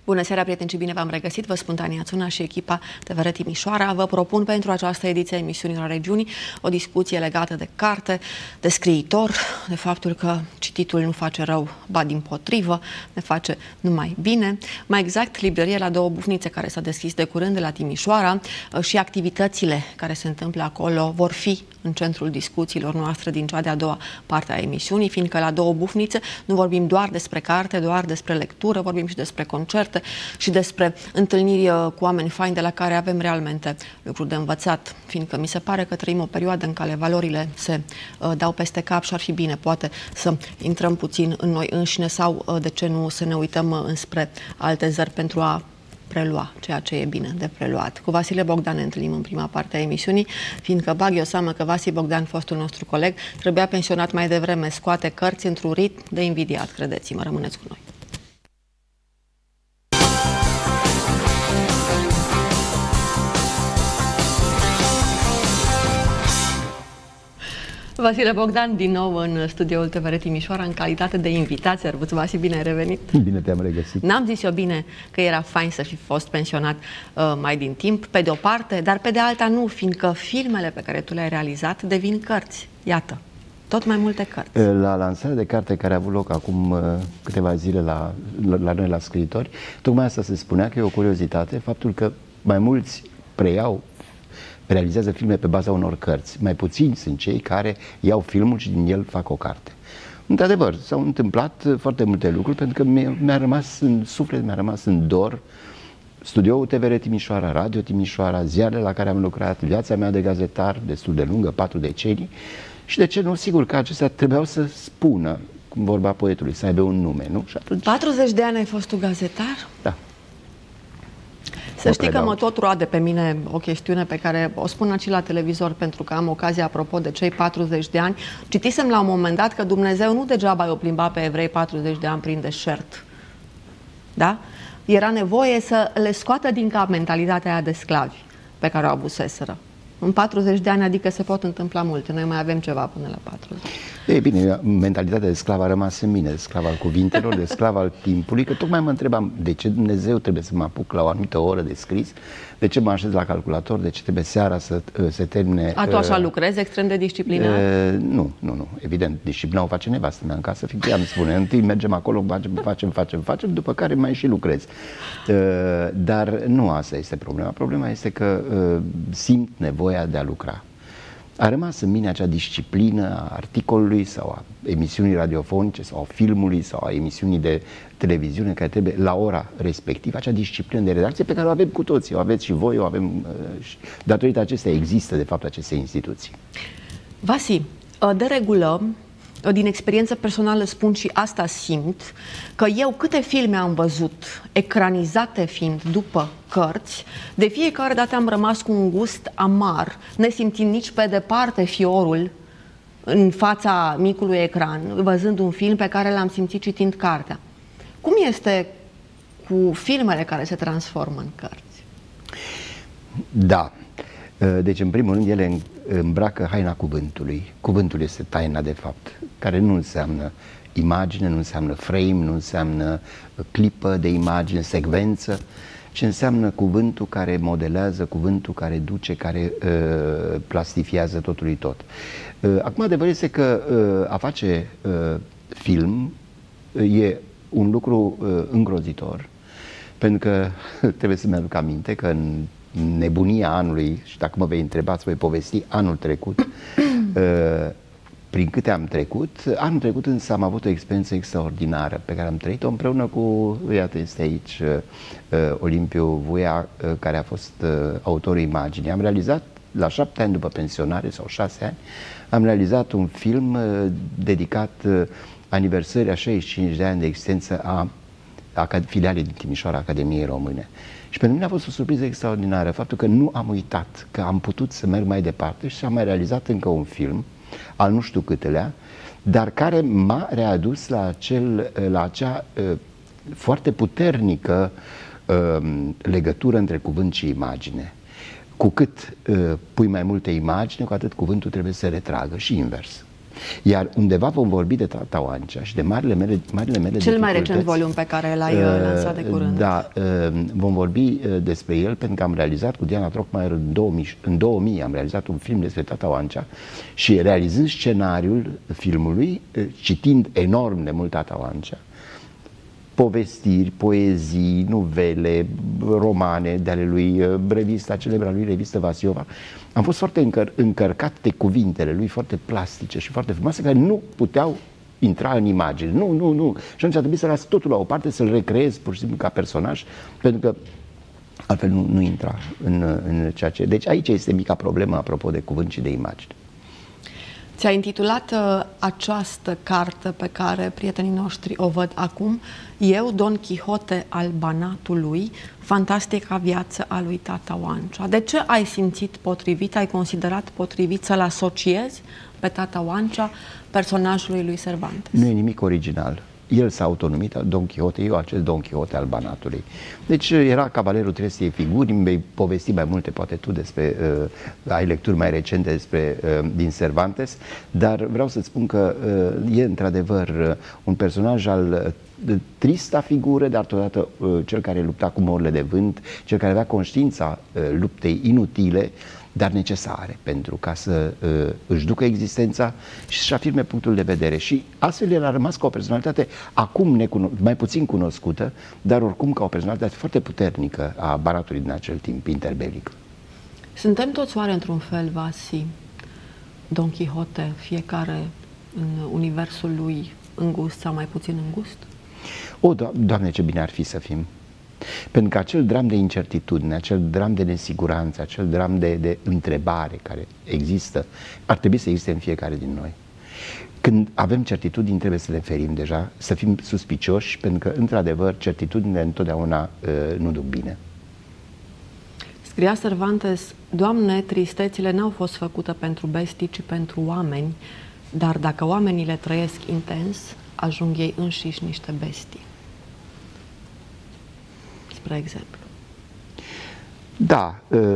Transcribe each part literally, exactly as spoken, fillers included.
Bună seara, prieteni, și bine v-am regăsit. Vă spun Tania Țuna și echipa T V R Timișoara. Vă propun pentru această ediție a emisiunii La Regiunii o discuție legată de carte, de scriitor, de faptul că cititul nu face rău, ba dimpotrivă, ne face numai bine. Mai exact, librăria La Două Bufnițe, care s-a deschis de curând de la Timișoara, și activitățile care se întâmplă acolo vor fi în centrul discuțiilor noastre din cea de-a doua parte a emisiunii, fiindcă la Două Bufnițe nu vorbim doar despre carte, doar despre lectură, vorbim și despre concerte și despre întâlniri cu oameni faini de la care avem realmente lucruri de învățat, fiindcă mi se pare că trăim o perioadă în care valorile se uh, dau peste cap și ar fi bine poate să intrăm puțin în noi înșine sau, uh, de ce nu, să ne uităm uh, înspre alte zări pentru a prelua ceea ce e bine de preluat. Cu Vasile Bogdan ne întâlnim în prima parte a emisiunii, fiindcă bag eu seamă că Vasile Bogdan, fostul nostru coleg, trebuia pensionat mai devreme, scoate cărți într-un ritm de invidiat, credeți-mă, rămâneți cu noi. Vasile Bogdan, din nou în studioul T V R Timișoara, în calitate de invitat. Servuț, Vasi, bine ai revenit! Bine te-am regăsit! N-am zis eu bine că era fain să fi fost pensionat uh, mai din timp, pe de o parte, dar pe de alta nu, fiindcă filmele pe care tu le-ai realizat devin cărți. Iată, tot mai multe cărți. La lansarea de carte care a avut loc acum uh, câteva zile la, la, la noi, la scriitori, tocmai asta se spunea că e o curiozitate, faptul că mai mulți preiau realizează filme pe baza unor cărți. Mai puțini sunt cei care iau filmul și din el fac o carte. Într-adevăr, s-au întâmplat foarte multe lucruri, pentru că mi-a rămas în suflet, mi-a rămas în dor studioul T V R Timișoara, Radio Timișoara, ziarele la care am lucrat, viața mea de gazetar, destul de lungă, patru decenii, și de ce nu, sigur că acestea trebuiau să spună, cum vorba poetului, să aibă un nume, nu? Și atunci... patruzeci de ani ai fost tu gazetar? Da. Să știi că mă tot roade pe mine o chestiune pe care o spun aici la televizor, pentru că am ocazia, apropo de cei patruzeci de ani. Citisem la un moment dat că Dumnezeu nu degeaba i-o plimba pe evrei patruzeci de ani prin deșert. Da? Era nevoie să le scoată din cap mentalitatea aia de sclavi pe care o avuseseră. În patruzeci de ani, adică se pot întâmpla multe. Noi mai avem ceva până la patruzeci. E bine, mentalitatea de sclav a rămas în mine, de sclav al cuvintelor, de sclav al timpului, că tocmai mă întrebam de ce Dumnezeu trebuie să mă apuc la o anumită oră de scris, de ce mă așez la calculator, de ce trebuie seara să se termine... A, tu așa uh, lucrezi, extrem de disciplinat? Uh, nu, nu, nu, evident, disciplina o face nevastă mea în casă, fiindcă ea îmi spune, întâi mergem acolo, facem, facem, facem, facem, după care mai și lucrez. Uh, dar nu asta este problema. Problema este că uh, simt nevoia de a lucra. A rămas în mine acea disciplină a articolului sau a emisiunii radiofonice sau a filmului sau a emisiunii de televiziune care trebuie la ora respectivă, acea disciplină de redacție pe care o avem cu toții, o aveți și voi, o avem și datorită acestea există de fapt aceste instituții. Vasi, de regulă, din experiență personală spun și asta simt, că eu câte filme am văzut, ecranizate fiind după cărți, de fiecare dată am rămas cu un gust amar, nesimțind nici pe departe fiorul în fața micului ecran, văzând un film pe care l-am simțit citind cartea. Cum este cu filmele care se transformă în cărți? Da. Deci, în primul rând, ele îmbracă haina cuvântului. Cuvântul este taina, de fapt, care nu înseamnă imagine, nu înseamnă frame, nu înseamnă clipă de imagine, secvență, ci înseamnă cuvântul care modelează, cuvântul care duce, care uh, plastifiază totului tot. Uh, acum, adevărul este că uh, a face uh, film uh, e un lucru uh, îngrozitor, pentru că trebuie să-mi aduc aminte că în nebunia anului, și dacă mă vei întreba, îți voi povesti anul trecut, uh, prin câte am trecut. Anul trecut însă am avut o experiență extraordinară pe care am trăit-o împreună cu, iată, este aici uh, Olimpiu Vuia, uh, care a fost uh, autorul imaginii. Am realizat, la șapte ani după pensionare, sau șase ani, am realizat un film uh, dedicat uh, aniversării a șaizeci și cinci de ani de existență a, a filialei din Timișoara, Academiei Române. Și pentru mine a fost o surpriză extraordinară, faptul că nu am uitat că am putut să merg mai departe și am mai realizat încă un film, al nu știu câtelea, dar care m-a readus la, acel, la acea uh, foarte puternică uh, legătură între cuvânt și imagine. Cu cât uh, pui mai multe imagine, cu atât cuvântul trebuie să se retragă și invers. Iar undeva vom vorbi de Tata Oancea și de marile mele, marile mele Cel mai recent volum pe care l-ai uh, lansat de curând. Da, uh, vom vorbi uh, despre el pentru că am realizat cu Diana Trockmaier în două mii, în două mii am realizat un film despre Tata Oancea și realizând scenariul filmului, uh, citind enorm de mult Tata Oancea, povestiri, poezii, nuvele, romane de ale lui, revista, celebra lui revistă Vasiova. Am fost foarte încăr încărcat de cuvintele lui, foarte plastice și foarte frumoase, care nu puteau intra în imagine. Nu, nu, nu. Și atunci a trebuit să las totul la o parte, să-l recreez pur și simplu ca personaj, pentru că altfel nu, nu intra în, în ceea ce... Deci aici este mica problemă apropo de cuvânt și de imagine. Ți-ai intitulat uh, această carte pe care prietenii noștri o văd acum, Eu, Don Quixote al Banatului, fantastica viață a lui Tata Oancea. De ce ai simțit potrivit, ai considerat potrivit să-l asociezi pe Tata Oancea personajului lui Cervantes? Nu e nimic original. El s-a autonomit Don Quixote, eu acest Don Quixote al Banatului. Deci era cavalerul trestiei figuri, îmi vei povesti mai multe, poate tu, despre, uh, ai lecturi mai recente despre, uh, din Cervantes, dar vreau să-ți spun că uh, e într-adevăr uh, un personaj al uh, trista figură, dar totodată uh, cel care lupta cu morile de vânt, cel care avea conștiința uh, luptei inutile, dar necesare pentru ca să uh, își ducă existența și să-și afirme punctul de vedere. Și astfel el a rămas ca o personalitate acum mai puțin cunoscută, dar oricum ca o personalitate foarte puternică a Banatului din acel timp interbelic. Suntem toți oare într-un fel, Vasi, Don Quixote, fiecare în universul lui îngust sau mai puțin îngust? O, do Doamne, ce bine ar fi să fim! Pentru că acel dram de incertitudine, acel dram de nesiguranță, acel dram de, de întrebare care există, ar trebui să existe în fiecare din noi. Când avem certitudini, trebuie să le ferim deja, să fim suspicioși, pentru că, într-adevăr, certitudinile întotdeauna uh, nu duc bine. Scria Cervantes, Doamne, tristețile n-au fost făcute pentru bestii, ci pentru oameni, dar dacă oamenii le trăiesc intens, ajung ei înșiși niște bestii. Spre exemplu. Da,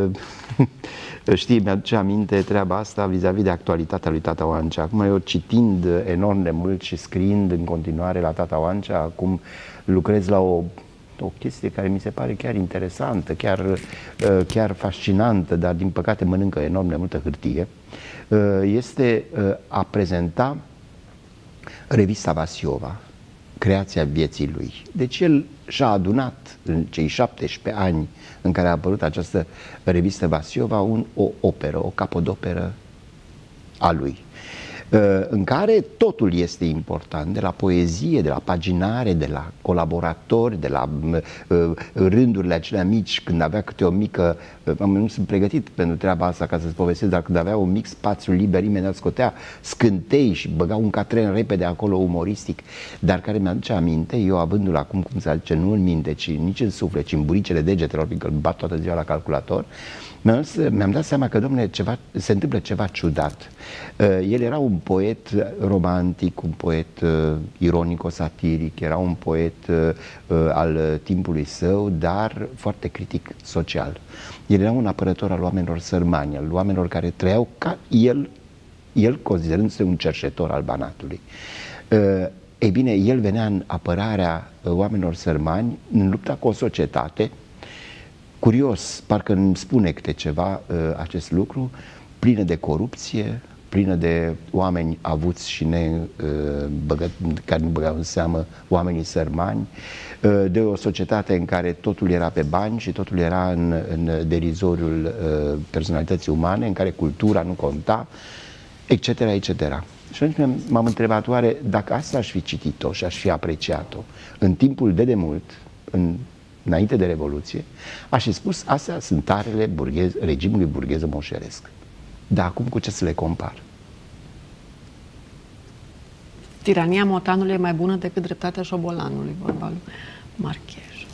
știi, mi-aduce aminte treaba asta vis-a-vis de actualitatea lui Tata Oancea. Acum eu citind enorm de mult și scriind în continuare la Tata Oancea, acum lucrez la o, o chestie care mi se pare chiar interesantă, chiar, chiar fascinantă, dar din păcate mănâncă enorm de multă hârtie, este a prezenta revista Vasiova, creația vieții lui. Deci el și-a adunat în cei șaptesprezece ani în care a apărut această revistă Vasiova un, o operă, o capodoperă a lui, în care totul este important, de la poezie, de la paginare, de la colaboratori, de la uh, rândurile acelea mici, când avea câte o mică, uh, nu sunt pregătit pentru treaba asta ca să-ți povestesc, dar când avea un mic spațiu liber, imediat scotea scântei și băga un catren repede acolo umoristic, dar care mi-aduce aminte, eu avându-l acum, cum se zice, nu în minte, ci nici în suflet, ci în buricele degetelor, pentru că îl bat toată ziua la calculator, mi-am dat seama că, domnule, ceva, se întâmplă ceva ciudat. El era un poet romantic, un poet uh, ironico-satiric, era un poet uh, al timpului său, dar foarte critic social. El era un apărător al oamenilor sărmani, al oamenilor care trăiau ca el, el considerându-se un cerșetor al Banatului. Uh, ei bine, el venea în apărarea oamenilor sărmani, în lupta cu o societate. Curios, parcă îmi spune câte ceva uh, acest lucru, plină de corupție, plină de oameni avuți și ne, uh, băgă, care nu băgau în seamă oamenii sărmani, uh, de o societate în care totul era pe bani și totul era în, în derizoriul uh, personalității umane, în care cultura nu conta, et cetera, et cetera. Și atunci m-am întrebat, oare dacă asta aș fi citit-o și aș fi apreciat-o în timpul de demult, în înainte de Revoluție, aș fi spus, astea sunt tarele burghez, regimului burgheză-moșeresc. Dar acum cu ce să le compar? Tirania motanului e mai bună decât dreptatea șobolanului, vorba lui Marchez.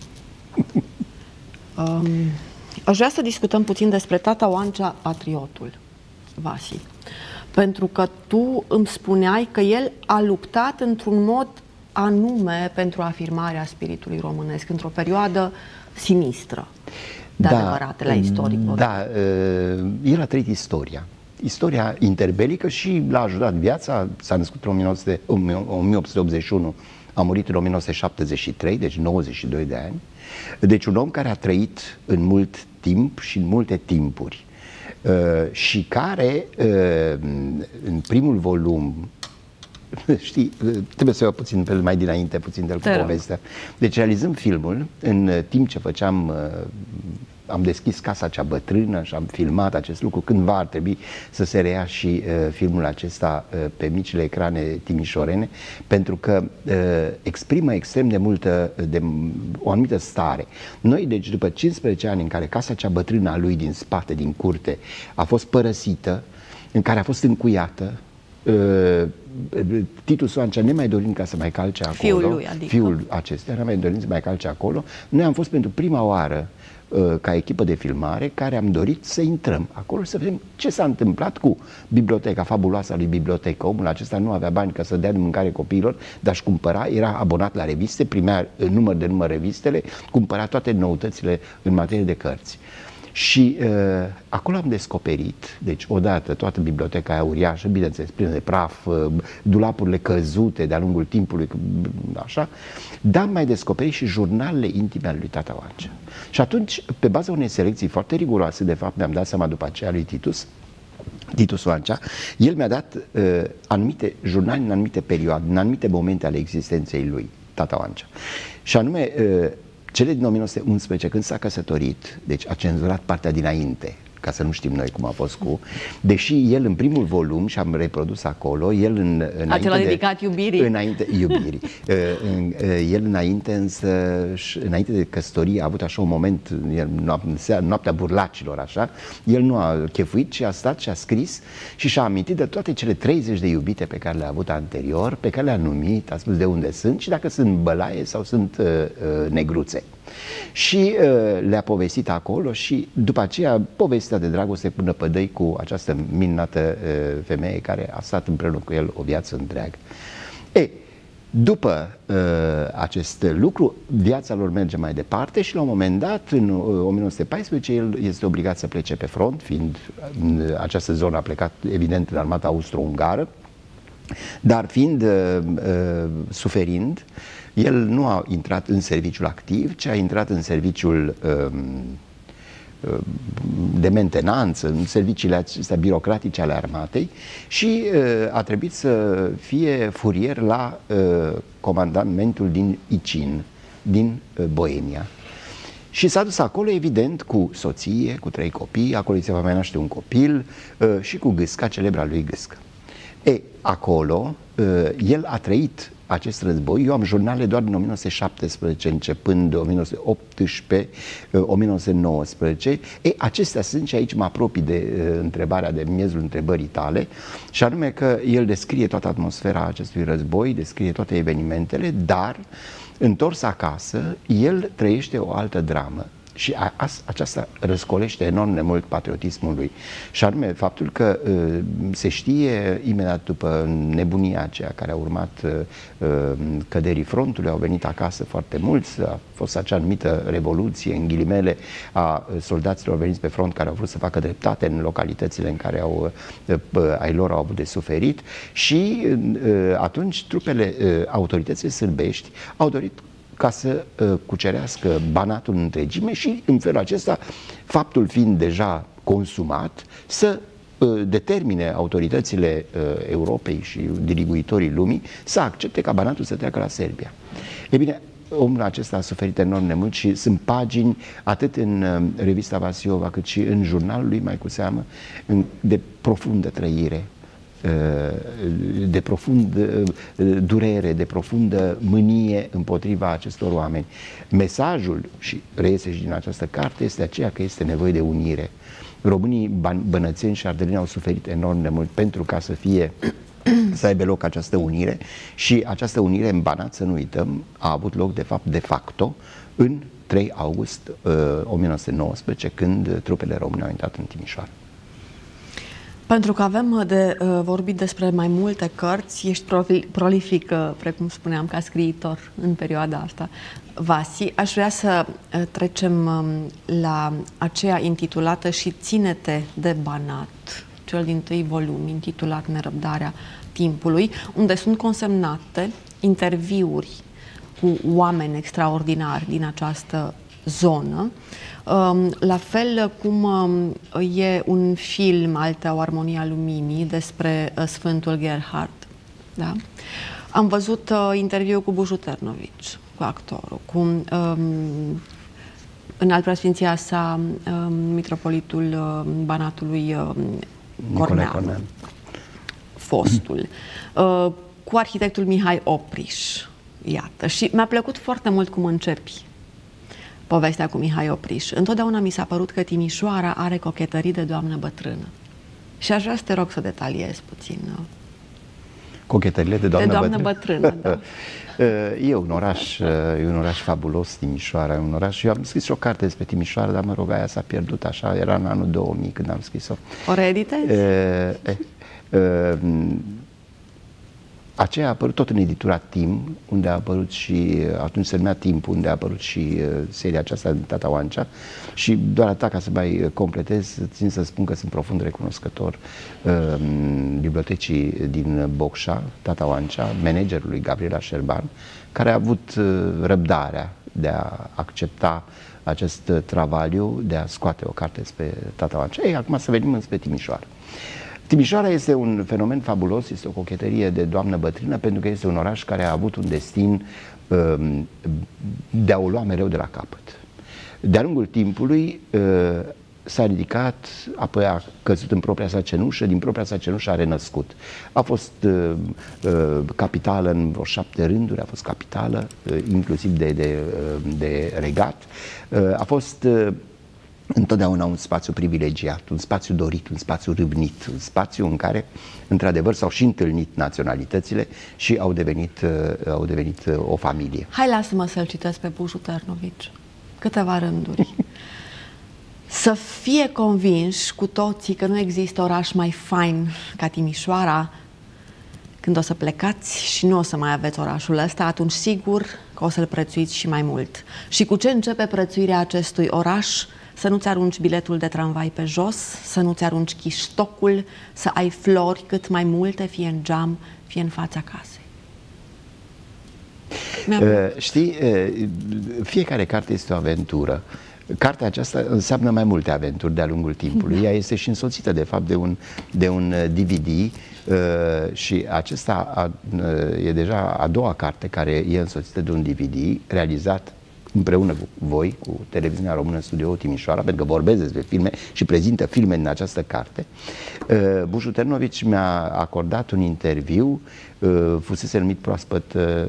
um, aș vrea să discutăm puțin despre Tata Oancea, patriotul, Vasi. Pentru că tu îmi spuneai că el a luptat într-un mod anume pentru afirmarea spiritului românesc, într-o perioadă sinistră, de da, adevăratele istoric. Da, el a trăit istoria. istoria interbelică și l-a ajutat viața. S-a născut în o mie opt sute optzeci și unu, a murit în o mie nouă sute șaptezeci și trei, deci nouăzeci și doi de ani. Deci un om care a trăit în mult timp și în multe timpuri uh, și care uh, în primul volum, știi, trebuie să iau puțin pe mai dinainte, puțin de cu povestea. Deci realizând filmul, în timp ce făceam, uh, am deschis Casa cea bătrână și am filmat acest lucru, cândva ar trebui să se reia și uh, filmul acesta uh, pe micile ecrane timișorene, pentru că uh, exprimă extrem de multă, de o anumită stare. Noi, deci, după cincisprezece ani în care Casa cea bătrână a lui din spate, din curte, a fost părăsită, în care a fost încuiată, uh, Titu Soancea, nemai dorind ca să mai calce acolo, fiul lui, adică. fiul acestea, nemai dorind să mai calce acolo, noi am fost pentru prima oară ca echipă de filmare care am dorit să intrăm acolo și să vedem ce s-a întâmplat cu biblioteca fabuloasă a lui Bibliotecă. Omul acesta nu avea bani ca să dea de mâncare copiilor, dar își cumpăra, era abonat la reviste, primea număr de număr revistele, cumpăra toate noutățile în materie de cărți. Și uh, acolo am descoperit, deci odată toată biblioteca aia uriașă, bineînțeles, plină de praf, uh, dulapurile căzute de-a lungul timpului, așa, dar am mai descoperit și jurnalele intime ale lui tata Oancea. Și atunci, pe baza unei selecții foarte riguroase, de fapt, mi-am dat seama după aceea lui Titus, Titus Oancea, el mi-a dat uh, anumite jurnale în anumite perioade, în anumite momente ale existenței lui, tata Oancea. Și anume, uh, cele din o mie nouă sute unsprezece, când s-a căsătorit, deci a cenzurat partea dinainte, ca să nu știm noi cum a fost cu, deși el în primul volum, și am reprodus acolo, el în, acela dedicat iubirii. Înainte, iubirii. El înainte, însă, înainte de căsătorie a avut așa un moment, noaptea burlacilor, așa, el nu a chefuit, ci a stat și a scris și și-a amintit de toate cele treizeci de iubite pe care le-a avut anterior, pe care le-a numit, a spus de unde sunt și dacă sunt bălaie sau sunt uh, uh, negruțe. Și uh, le-a povestit acolo și după aceea povestea de dragoste până pădăi cu această minunată uh, femeie care a stat împreună cu el o viață întreagă. E, după uh, acest lucru, viața lor merge mai departe și la un moment dat, în uh, o mie nouă sute paisprezece, el este obligat să plece pe front, fiind în această zonă a plecat evident în armata austro-ungară, dar fiind uh, uh, suferind, el nu a intrat în serviciul activ, ci a intrat în serviciul um, de mentenanță, în serviciile acestea birocratice ale armatei și uh, a trebuit să fie furier la uh, comandamentul din Icin, din uh, Boemia. Și s-a dus acolo, evident, cu soție, cu trei copii, acolo îi se va mai naște un copil uh, și cu Gâsca, celebra lui Gâscă. E, acolo, uh, el a trăit acest război. Eu am jurnale doar din o mie nouă sute șaptesprezece, începând de o mie nouă sute optsprezece, o mie nouă sute nouăsprezece. E, acestea sunt și aici mă apropii de uh, întrebarea, de miezul întrebării tale, și anume că el descrie toată atmosfera acestui război, descrie toate evenimentele, dar, întors acasă, el trăiește o altă dramă. Și a, a, aceasta răscolește enorm de mult patriotismul lui. Și anume faptul că uh, se știe imediat după nebunia aceea care a urmat uh, căderii frontului, au venit acasă foarte mulți, a fost acea anumită revoluție, în ghilimele, a soldaților veniți pe front care au vrut să facă dreptate în localitățile în care au, uh, ai lor au avut de suferit și uh, atunci trupele, uh, autoritățile sârbești au dorit ca să uh, cucerească Banatul în întregime și, în felul acesta, faptul fiind deja consumat, să uh, determine autoritățile uh, Europei și diriguitorii lumii să accepte ca Banatul să treacă la Serbia. E bine, omul acesta a suferit enorm de mult și sunt pagini, atât în uh, revista Vasiova, cât și în jurnalul lui, mai cu seamă, în, de profundă trăire, de profundă durere, de profundă mânie împotriva acestor oameni. Mesajul, și reiese și din această carte, este aceea că este nevoie de unire. Românii bănățeni și ardeleni au suferit enorm de mult pentru ca să fie să aibă loc această unire și această unire în Banat, să nu uităm, a avut loc de fapt de facto în trei august o mie nouă sute nouăsprezece, când trupele române au intrat în Timișoara. Pentru că avem de uh, vorbit despre mai multe cărți, ești prolific, uh, precum spuneam, ca scriitor în perioada asta, Vasi. Aș vrea să uh, trecem um, la aceea intitulată Și ține-te de Banat. cel dintâi volum intitulat Nerăbdarea timpului, unde sunt consemnate interviuri cu oameni extraordinari din această zonă, la fel cum e un film, Alta o armonia luminii, despre Sfântul Gerhard. Da? Am văzut interviul cu Buju Ternovici, cu actorul, cu um, în Altpreasfinția sa um, mitropolitul um, Banatului um, Corneanu, fostul, uh, cu arhitectul Mihai Opriș. Iată, și mi-a plăcut foarte mult cum începi povestea cu Mihai Opriș. Întotdeauna mi s-a părut că Timișoara are cochetării de doamnă bătrână. Și aș vrea să te rog să detaliezi puțin. Cochetările de doamnă, de doamnă bătrână? bătrână, da. E un oraș, e un oraș fabulos, Timișoara, e un oraș. Eu am scris și o carte despre Timișoara, dar mă rog, aia s-a pierdut așa, era în anul două mii când am scris-o. O reeditezi? E, e, e, Aceea a apărut tot în editura Tim, unde a apărut și, atunci se numea Timp, unde a apărut și uh, seria aceasta de Tata Oancea. Și doar atât, ca să mai completez, țin să spun că sunt profund recunoscător uh, bibliotecii din Bocșa, Tata Oancea, managerului Gabriela Șerban, care a avut uh, răbdarea de a accepta acest travaliu, de a scoate o carte spre Tata Oancea. Ei, acum să venim înspre Timișoara. Timișoara este un fenomen fabulos, este o cochetărie de doamnă bătrână, pentru că este un oraș care a avut un destin um, de a o lua mereu de la capăt. De-a lungul timpului uh, s-a ridicat, apoi a căzut în propria sa cenușă, din propria sa cenușă a renăscut. A fost uh, uh, capitală în vreo șapte rânduri, a fost capitală, uh, inclusiv de, de, uh, de regat, uh, a fost uh, întotdeauna un spațiu privilegiat, un spațiu dorit, un spațiu râvnit, un spațiu în care, într-adevăr, s-au și întâlnit naționalitățile și au devenit, uh, au devenit uh, o familie. Hai, lasă-mă să-l citesc pe Buju Ternovici. Câteva rânduri. Să fie convinși cu toții că nu există oraș mai fain ca Timișoara. Când o să plecați și nu o să mai aveți orașul ăsta, atunci sigur că o să-l prețuiți și mai mult. Și cu ce începe prețuirea acestui oraș? Să nu-ți arunci biletul de tramvai pe jos, să nu-ți arunci chiștocul, să ai flori cât mai multe, fie în geam, fie în fața casei. Uh, știi, uh, fiecare carte este o aventură. Cartea aceasta înseamnă mai multe aventuri de-a lungul timpului. Ea este și însoțită, de fapt, de un, de un D V D uh, și acesta a, uh, e deja a doua carte care e însoțită de un D V D realizat împreună cu voi, cu Televiziunea Română Studio Timișoara, pentru că vorbesc despre filme și prezintă filme din această carte. Uh, Buju Ternovici mi-a acordat un interviu, uh, fusese numit proaspăt, uh,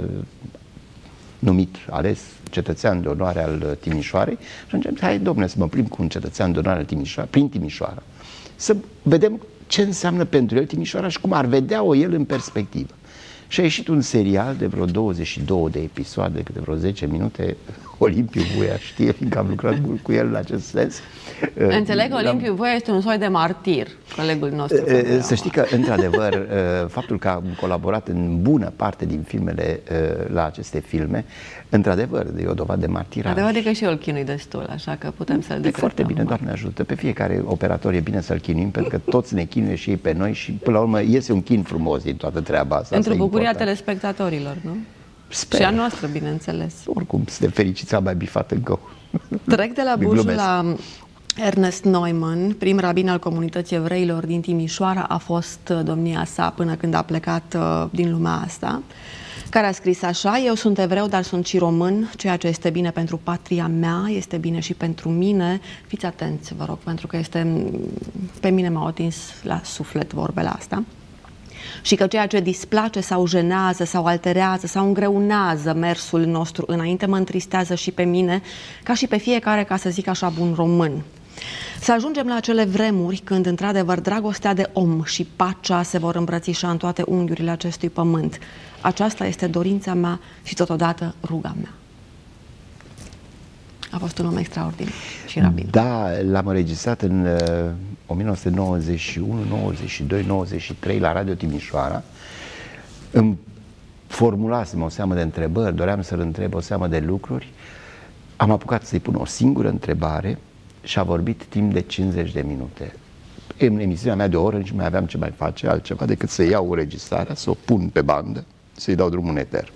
numit, ales cetățean de onoare al Timișoarei și atunci, hai, domnule, să mă plimb cu un cetățean de onoare al Timișoara, prin Timișoara, să vedem ce înseamnă pentru el Timișoara și cum ar vedea-o el în perspectivă. Și a ieșit un serial de vreo douăzeci și două de episoade, de vreo zece minute. Olimpiu Vuia știe, fiindcă am lucrat mult cu el în acest sens. Înțeleg că Olimpiu Vuia este un soi de martir, colegul nostru. Să știi că, într-adevăr, faptul că am colaborat în bună parte din filmele la aceste filme, într-adevăr, e o dovadă de martiraj. Adevăr că și eu îl chinui destul, așa că putem să-l decretăm. Foarte bine, Doamne ajută. Pe fiecare operator e bine să-l chinuim, pentru că toți ne chinuie și ei pe noi și, până la urmă, iese un chin frumos din toată treaba asta. Pentru bucuria telespectatorilor, nu? Sper. Și a noastră, bineînțeles. Oricum, suntem fericiți, am mai bifat încă. Trec de la Buju la Ernest Neumann, prim rabin al comunității evreilor din Timișoara, a fost domnia sa până când a plecat din lumea asta, care a scris așa: eu sunt evreu, dar sunt și român, ceea ce este bine pentru patria mea, este bine și pentru mine. Fiți atenți, vă rog, pentru că este, pe mine m-au atins la suflet vorbele astea. Și că ceea ce displace sau jenează sau alterează sau îngreunează mersul nostru înainte mă întristează și pe mine, ca și pe fiecare, ca să zic așa, bun român. Să ajungem la acele vremuri când, într-adevăr, dragostea de om și pacea se vor îmbrățișa în toate unghiurile acestui pământ. Aceasta este dorința mea și totodată ruga mea. A fost un om extraordinar și rabin. Da, l-am înregistrat în uh, o mie nouă sute nouăzeci și unu, nouăzeci și doi, nouăzeci și trei la Radio Timișoara. Îmi formulasem o seamă de întrebări, doream să-l întreb o seamă de lucruri. Am apucat să-i pun o singură întrebare și a vorbit timp de cincizeci de minute. în emisiunea mea de o oră nici nu mai aveam ce mai face altceva decât să iau o registrare, să o pun pe bandă, să-i dau drumul în eter.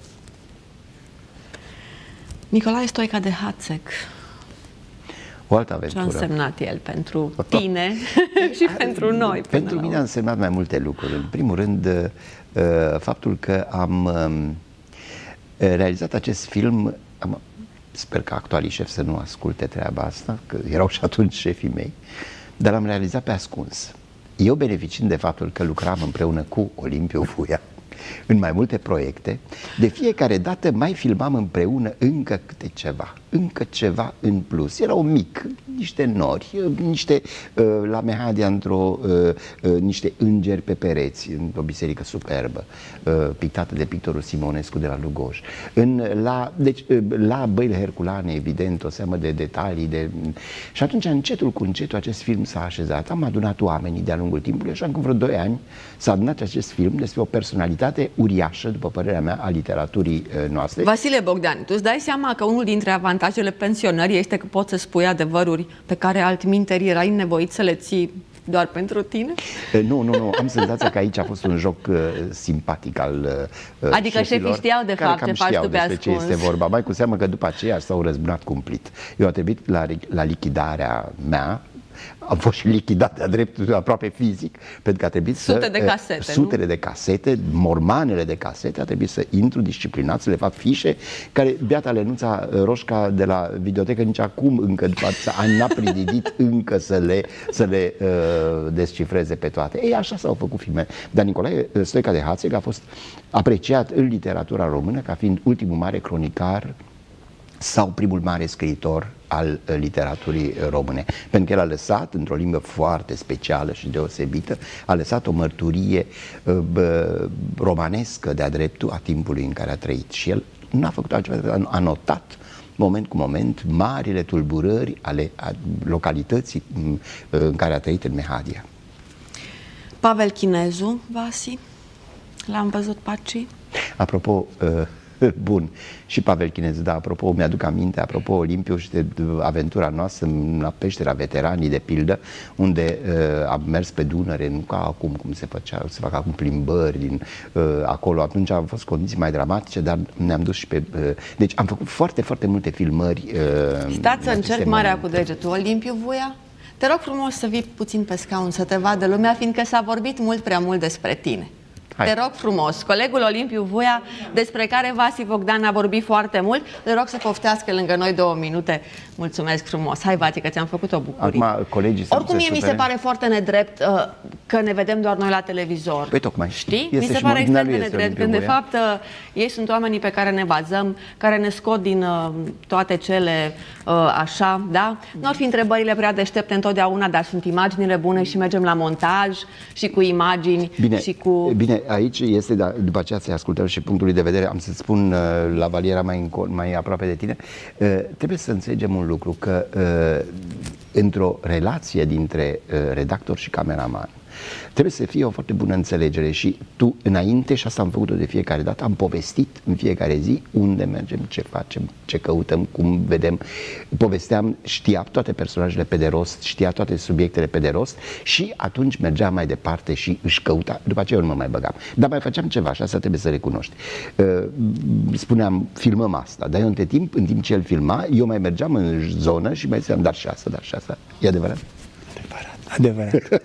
Nicolae Stoica de Hatzek. O altă aventură. Ce a însemnat el pentru tine și pentru noi? Pentru mine a însemnat mai multe lucruri. În primul rând, faptul că am realizat acest film, am, sper că actualii șefi să nu asculte treaba asta, că erau și atunci șefii mei, dar l-am realizat pe ascuns. Eu beneficiind de faptul că lucram împreună cu Olimpiu Vuia în mai multe proiecte, de fiecare dată mai filmam împreună încă câte ceva, încă ceva în plus. Era un mic, niște nori, niște, la Mehadia, într-o, niște îngeri pe pereți, într-o biserică superbă, pictată de pictorul Simonescu de la Lugoj. În, la, deci, la Băile Herculane, evident, o seamă de detalii. De... Și atunci, încetul cu încetul, acest film s-a așezat. Am adunat oamenii de-a lungul timpului, așa că în vreo doi ani s-a adunat acest film despre o personalitate uriașă, după părerea mea, a literaturii noastre. Vasile Bogdan, tu îți dai seama că unul dintre avantajele pensionării este că poți să spui adevăruri pe care altminteri erai nevoit să le ții doar pentru tine? Nu, nu, nu. Am senzația că aici a fost un joc uh, simpatic al uh, Adică șefii știau de fapt ce faci tu pe ascuns. Ce este vorba. Mai cu seamă că după aceea s-au răzbunat cumplit. Eu a trebuit la, la lichidarea mea, am fost și lichidat de-a dreptul, aproape fizic, pentru că a trebuit sute să... de casete, Sutele nu? de casete, mormanele de casete, a trebuit să intru disciplinat, să le fac fișe, care beata Lenuța Roșca de la videotecă nici acum, încă după ani, n-a prididit încă să le, să le uh, descifreze pe toate. Ei, așa s-au făcut filme. Dar Nicolae Stoica de Hatzek a fost apreciat în literatura română ca fiind ultimul mare cronicar sau primul mare scriitor al literaturii române. Pentru că el a lăsat, într-o limbă foarte specială și deosebită, a lăsat o mărturie bă, romanescă de-a dreptul a timpului în care a trăit. Și el nu a făcut altceva decât a notat moment cu moment marile tulburări ale localității în care a trăit, în Mehadia. Pavel Chinezu, Vasi, l-am văzut paci. Apropo, bun, și Pavel Chinezu, da, apropo, mi-aduc aminte, apropo Olimpiu și de aventura noastră la peștera Veteranii, de pildă, unde uh, am mers pe Dunăre, nu ca acum, cum se făcea, se fac acum plimbări din uh, acolo, atunci au fost condiții mai dramatice, dar ne-am dus și pe... Uh, deci am făcut foarte, foarte multe filmări. Uh, Stați să încerc marea cu degetul. Olimpiu Vuia, te rog frumos să vii puțin pe scaun, să te vadă lumea, fiindcă s-a vorbit mult prea mult despre tine. Hai. Te rog frumos, colegul Olimpiu Vuia, despre care Vasi Bogdan a vorbit foarte mult, te rog să poftească lângă noi două minute. Mulțumesc frumos. Hai, Vati, că ți-am făcut o bucurie. Acum, colegii Oricum, mie mi se pare foarte nedrept uh, că ne vedem doar noi la televizor. Păi tocmai. Știi? Mi se pare extrem de nedrept, când de fapt uh, ei sunt oamenii pe care ne bazăm, care ne scot din uh, toate cele uh, așa, da? Nu ar fi întrebările prea deștepte întotdeauna, dar sunt imaginile bune și mergem la montaj și cu imagini. Bine, și cu... bine aici este, da, după aceea să-i ascultăm și punctul de vedere, am să-ți spun uh, la Valiera mai, mai aproape de tine, uh, trebuie să înțelegem un lucru, că uh, într-o relație dintre uh, redactor și cameraman trebuie să fie o foarte bună înțelegere și tu înainte, și asta am făcut-o de fiecare dată, am povestit în fiecare zi unde mergem, ce facem, ce căutăm, cum vedem. Povesteam, știa toate personajele pe de rost, știa toate subiectele pe de rost și atunci mergeam mai departe și își căuta. După aceea eu nu mă mai băgam. Dar mai făceam ceva și asta trebuie să recunoști. Spuneam, filmăm asta, dar eu între timp, în timp ce el filma, eu mai mergeam în zonă și mai ziceam, dar și asta, dar și asta. E adevărat? Adevărat, adevărat.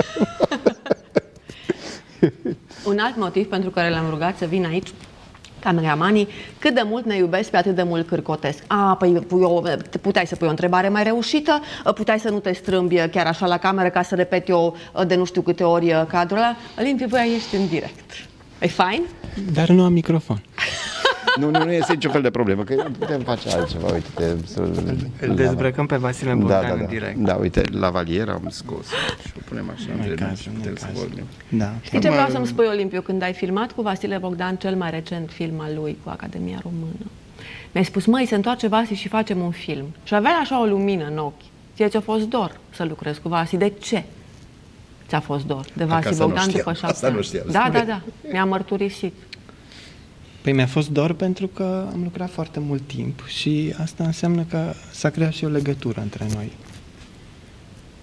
Un alt motiv pentru care l-am rugat să vină aici cameramanii, cât de mult ne iubesc, pe atât de mult cârcotesc. A, păi eu, puteai să pui o întrebare mai reușită, puteai să nu te strâmbi chiar așa la cameră ca să repet eu de nu știu câte ori cadrul ăla. Olimpiu, voi ești în direct. E fain? Dar nu am microfon. Nu, nu, nu este niciun fel de problemă, că putem face altceva, uite. Îl dezbrăcăm pe Vasile Bogdan da, da, da. în direct. Da, uite, la Valiera am scos și o punem așa, în caz, putem să vorbim. Da. Știi ce vreau să-mi spui, Olimpiu, când ai filmat cu Vasile Bogdan cel mai recent film al lui cu Academia Română? Mi-ai spus, măi, se întoarce Vasi și facem un film. Și avea așa o lumină în ochi. Ție ți-a fost dor să lucrezi cu Vasi. De ce ți-a fost dor de Vasi Bogdan după șapte ani? Da, da, da, mi-a mărturisit. Păi mi-a fost dor pentru că am lucrat foarte mult timp și asta înseamnă că s-a creat și o legătură între noi.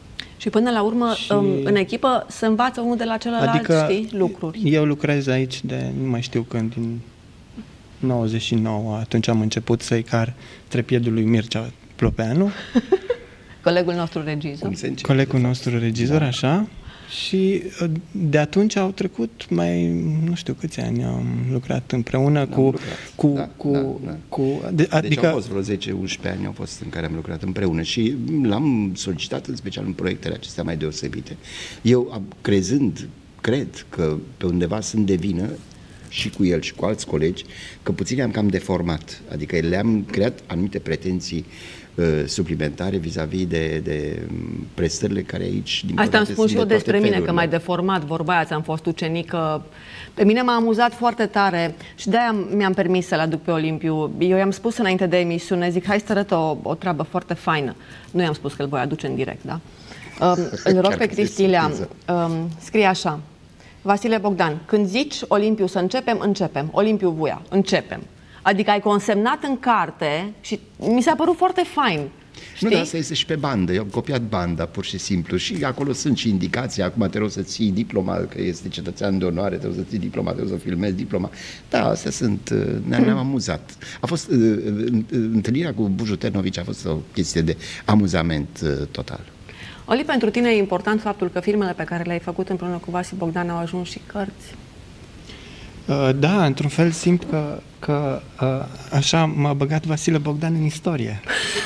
Și până la urmă, și... în echipă se învață unul de la celălalt, adică știi, lucruri. Eu lucrez aici de, nu mai știu când, din nouăzeci și nouă, atunci am început să-i car trepiedul lui Mircea Plopeanu. Colegul nostru regizor. Colegul nostru regizor, da. Așa. Și de atunci au trecut mai, nu știu câți ani am lucrat împreună cu... lucrat. cu, da, cu, da, da. cu de, adică... Deci au fost vreo zece unsprezece ani au fost în care am lucrat împreună și l-am solicitat în special în proiectele acestea mai deosebite. Eu, crezând, cred că pe undeva sunt de vină și cu el și cu alți colegi, că puțin am cam deformat, adică le-am creat anumite pretenții uh, suplimentare vis-a-vis de, de prestările care aici, din Asta am spus și eu de despre mine, felurile. că mai deformat, vorba aia, am fost ucenică. Pe mine m-a amuzat foarte tare și de-aia mi-am permis să-l aduc pe Olimpiu. Eu i-am spus înainte de emisiune, zic, hai să arăt o, o treabă foarte faină. Nu i-am spus că îl voi aduce în direct, da? Um, îl rog pe Cristilea, um, scrie așa: Vasile Bogdan, când zici Olimpiu să începem, începem. Olimpiu Vuia, începem. Adică ai consemnat în carte și mi s-a părut foarte fain. Știi? Nu, dar asta este și pe bandă. Eu am copiat banda, pur și simplu. Și acolo sunt și indicații. Acum te rog să ții diploma, că este cetățean de onoare, te rog să ții diploma, te rog să filmezi diploma. Da, astea sunt... Ne-am hmm. amuzat. A fost... Întâlnirea cu Buju Ternovici a fost o chestie de amuzament total. Oli, pentru tine e important faptul că filmele pe care le-ai făcut împreună cu Vasile Bogdan au ajuns și cărți? Uh, da, într-un fel simt că, că uh, așa m-a băgat Vasile Bogdan în istorie.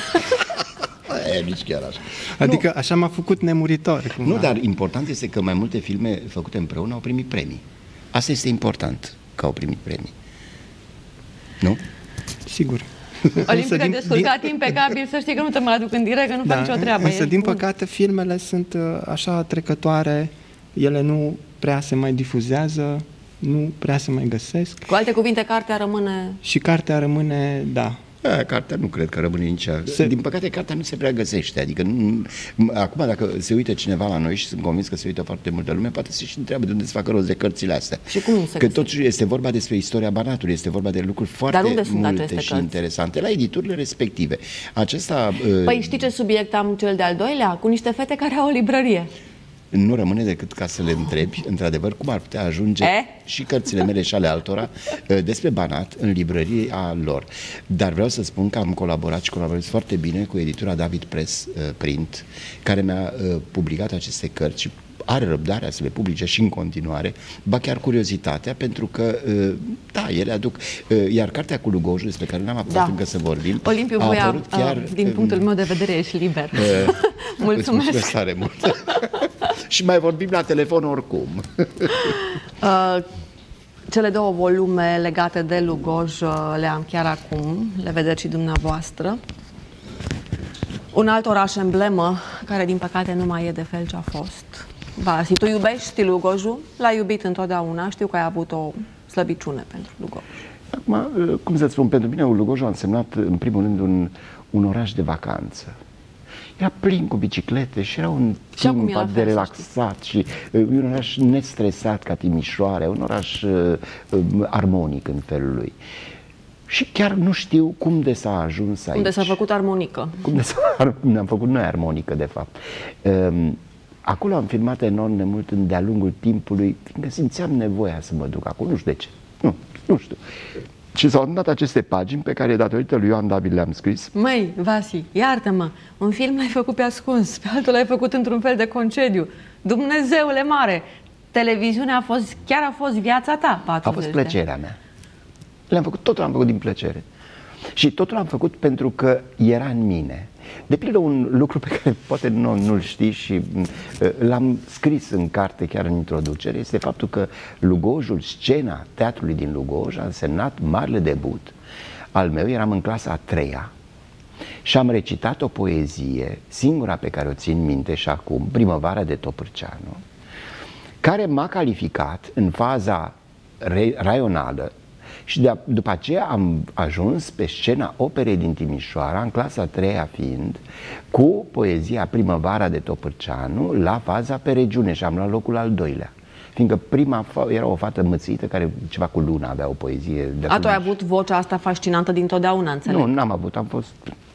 E, nici chiar așa. Adică nu. Așa m-a făcut nemuritor. Cumva. Nu, dar important este că mai multe filme făcute împreună au primit premii. Asta este important, că au primit premii. Nu? Sigur. Olimpiu, te-ai descurcat din... impecabil, să știi că nu te mai aduc în direct, că nu da, fac nicio treabă. Însă, din bun. păcate, filmele sunt așa trecătoare, ele nu prea se mai difuzează, nu prea se mai găsesc. Cu alte cuvinte, cartea rămâne... Și cartea rămâne, da. A, cartea nu cred că rămâne nici se... Din păcate, cartea nu se prea găsește. Adică, nu... acum, dacă se uită cineva la noi și sunt convins că se uită foarte multă lume, poate se și întreabă de unde se facă rost de cărțile astea. Și cum se Că totuși este vorba despre istoria Banatului, este vorba de lucruri foarte multe și interesante la editurile respective. Acesta... Păi știi ce subiect am cel de-al doilea? Cu niște fete care au o librărie. Nu rămâne decât ca să le întrebi, într-adevăr, cum ar putea ajunge e? și cărțile mele și ale altora despre Banat în librăria lor. Dar vreau să spun că am colaborat și colaborez foarte bine cu editura David Press Print, care mi-a publicat aceste cărți și are răbdarea să le publice și în continuare, ba chiar curiozitatea, pentru că, da, ele aduc... Iar cartea cu Lugoju, despre care n-am apucat da. încă să vorbim, Olimpiu, a apărut voia, chiar... Din punctul meu de vedere, ești liber. Uh, mulțumesc! Mulțumesc tare mult! Și mai vorbim la telefon oricum. Uh, cele două volume legate de Lugoj le am chiar acum, le vedeți și dumneavoastră. Un alt oraș emblemă, care din păcate nu mai e de fel ce a fost. Vasi, tu iubești Lugojul? L-ai iubit întotdeauna, știu că ai avut o slăbiciune pentru Lugoj. Acum, cum să-ți spun, pentru mine Lugojul a însemnat în primul rând un, un oraș de vacanță. Era plin cu biciclete și era un timp de relaxat și uh, un oraș nestresat ca Timișoara, un oraș uh, uh, armonic în felul lui. Și chiar nu știu cum de s-a ajuns aici. Cum de s-a făcut armonică. Cum de s-a ne-am făcut noi armonică, de fapt. Uh, acolo am filmat enorm de mult de-a lungul timpului, fiindcă simțeam nevoia să mă duc acolo, nu știu de ce. Nu, nu știu. Și s-au dat aceste pagini pe care, datorită lui Ioan David, le-am scris. Măi, Vasi, iartă-mă, un film l-ai făcut pe ascuns, pe altul l-ai făcut într-un fel de concediu. Dumnezeule mare, televiziunea a fost, chiar a fost viața ta, patruzeci A fost plăcerea mea. Le-am făcut, totul am făcut din plăcere. Și totul am făcut pentru că era în mine. De pildă, un lucru pe care poate nu, nu-l știi și uh, l-am scris în carte chiar în introducere, este faptul că Lugojul, scena teatrului din Lugoj, a însemnat marele debut al meu. Eram în clasa a treia și am recitat o poezie, singura pe care o țin minte și acum, Primăvara de Topârceanu, care m-a calificat în faza raională. Și de, după aceea am ajuns pe scena Operei din Timișoara, în clasa a treia fiind, cu poezia Primăvara de Topârceanu la faza pe regiune și am luat locul al doilea. Fiindcă prima era o fată mățită care ceva cu luna avea o poezie. De A, tu ai avut vocea asta fascinantă dintotdeauna, înțeleg? Nu, n-am avut, am fost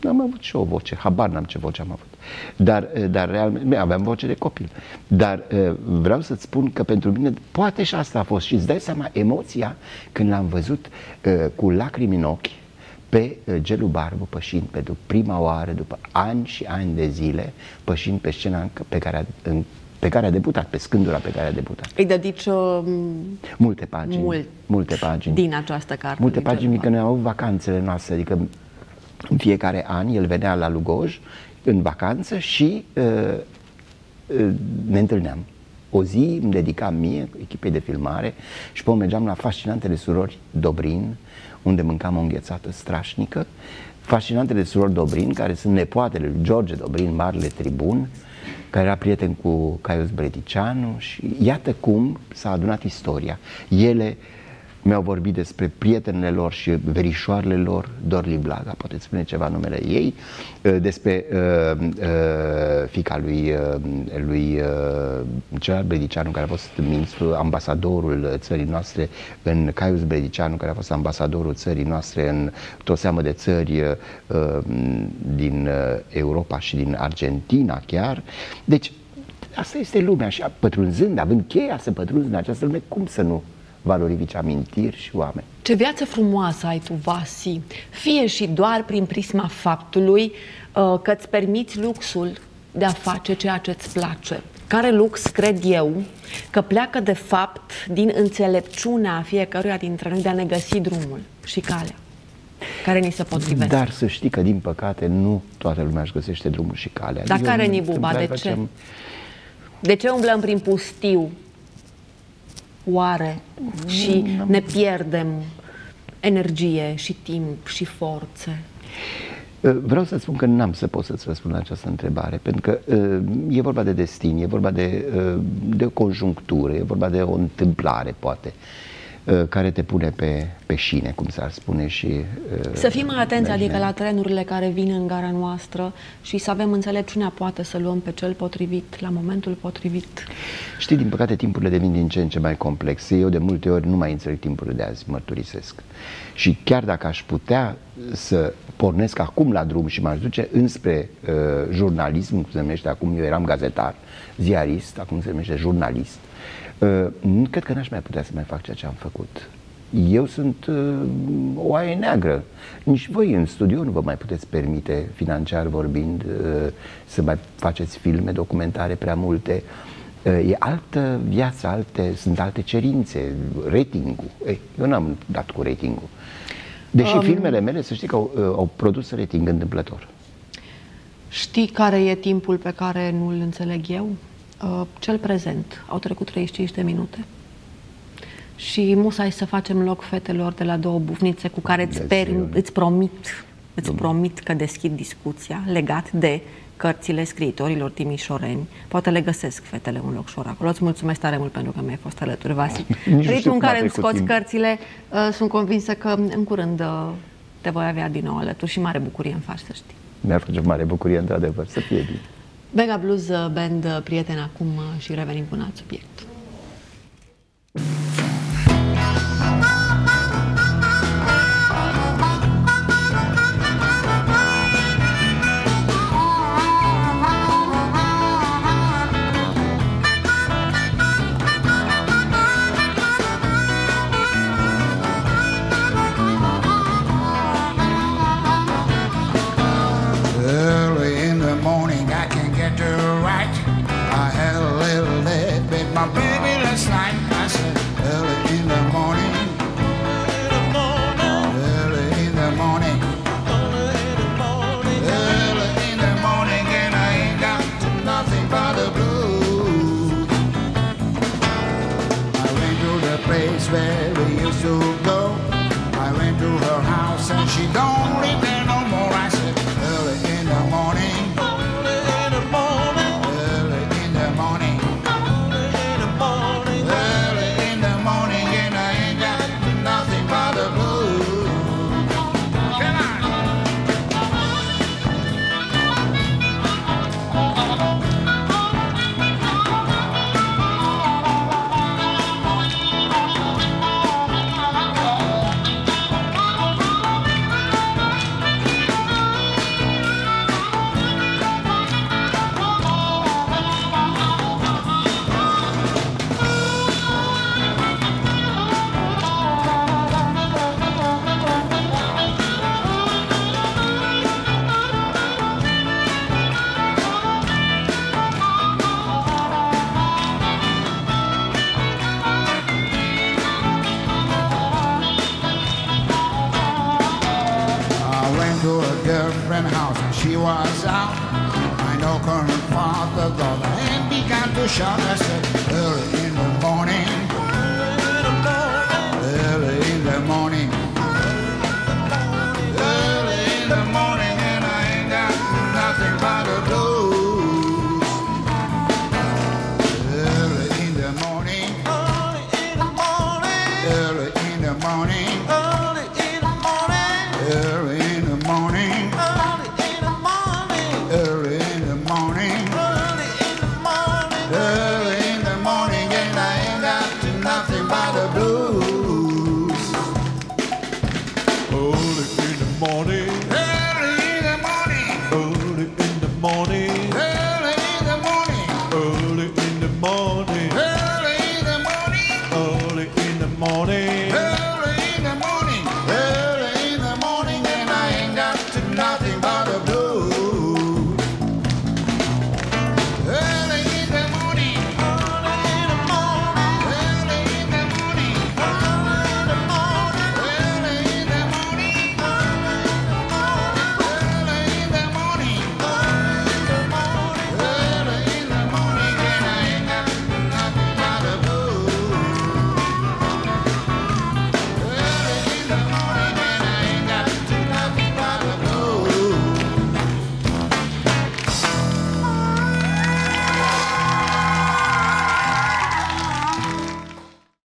Am avut și o voce, habar n-am ce voce am avut. Dar, dar realmente, aveam voce de copil. Dar vreau să-ți spun că pentru mine, poate și asta a fost. Și îți dai seama, emoția, când l-am văzut cu lacrimi în ochi, pe Gelu Barbu pășind pentru prima oară, după ani și ani de zile, pășind pe scena pe care a, în, pe care a debutat, pe scândura pe care a debutat. Îi dedici uh, multe pagini, mult multe pagini din această carte. Multe pagini, că noi am avut vacanțele noastre, adică în fiecare an el venea la Lugoj în vacanță și uh, uh, ne întâlneam. O zi îmi dedicam mie, echipei de filmare, și pe mergeam la Fascinantele Surori Dobrin, unde mâncam o înghețată strașnică. Fascinantele Surori Dobrin, care sunt nepoatele lui George Dobrin, marele tribun, care era prieten cu Caius Bredicianu, și iată cum s-a adunat istoria. Ele mi-au vorbit despre prietenele lor și verișoarele lor, Dorli Blaga, poate spune ceva numele ei, despre uh, uh, fiica lui, uh, lui uh, Gerard Bredicianu, care a fost ministru, ambasadorul țării noastre în Caius Bredicianu, care a fost ambasadorul țării noastre în o seamă de țări uh, din Europa și din Argentina chiar. Deci, asta este lumea, și pătrunzând, având cheia să pătrunzi în această lume, cum să nu valorifici amintiri și oameni. Ce viață frumoasă ai tu, Vasi, fie și doar prin prisma faptului uh, că îți permiți luxul de a face ceea ce îți place. Care lux, cred eu, că pleacă de fapt din înțelepciunea fiecăruia dintre noi de a ne găsi drumul și calea care ni se potrivește. Dar să știi că, din păcate, nu toată lumea își găsește drumul și calea. Dar eu care ni buba? De ce? De ce umblăm prin pustiu? Oare? Și ne pierdem energie și timp și forțe? Vreau să spun că n-am să pot să-ți răspund la această întrebare, pentru că e vorba de destin, e vorba de, de o conjunctură, e vorba de o întâmplare, poate, care te pune pe, pe șine, cum s-ar spune. Și să fim mai atenți, adică la trenurile care vin în gara noastră, și să avem înțelepciunea, poate, să luăm pe cel potrivit la momentul potrivit. Știi, din păcate timpurile devin din ce în ce mai complexe. Eu de multe ori nu mai înțeleg timpurile de azi, mărturisesc. Și chiar dacă aș putea să pornesc acum la drum și m-aș duce înspre uh, jurnalism, cum se numește acum, eu eram gazetar, ziarist, acum se numește jurnalist, Uh, cred că n-aș mai putea să mai fac ceea ce am făcut. Eu sunt uh, o oaie neagră. Nici voi în studio nu vă mai puteți permite, financiar vorbind, uh, să mai faceți filme, documentare prea multe. Uh, e altă viață, alte, sunt alte cerințe, ratingul. Ei, eu n-am dat cu ratingul. Deși um, filmele mele, să știi că au, uh, au produs rating întâmplător. Știi care e timpul pe care nu-l înțeleg eu? Cel prezent. Au trecut treizeci și cinci de minute. Și musai să facem loc fetelor de la două bufnițe cu care îți, îți promit, îți promit că deschid discuția legat de cărțile scriitorilor timișoreni. Poate le găsesc fetele un locșor acolo. Îți mulțumesc tare mult pentru că mi-ai fost alături, Vasi. Ritmul în care îmi scoți timp. Cărțile, uh, sunt convinsă că în curând uh, te voi avea din nou alături și mare bucurie îmi faci, să știi. Mi-ar face mare bucurie, într-adevăr, să fie bine. Bega Blues Band, prieteni, acum și revenim cu un alt subiect. to a girlfriend's house and she was out. I know current father got and began to shout. I said, early in the morning, early in the morning, early in the morning, and I ain't got nothing but the blues. Early in the morning, early in the morning, early in the morning, early in the morning, early in the morning, early in the morning, and I ain't got nothing but the blues. Early in the morning.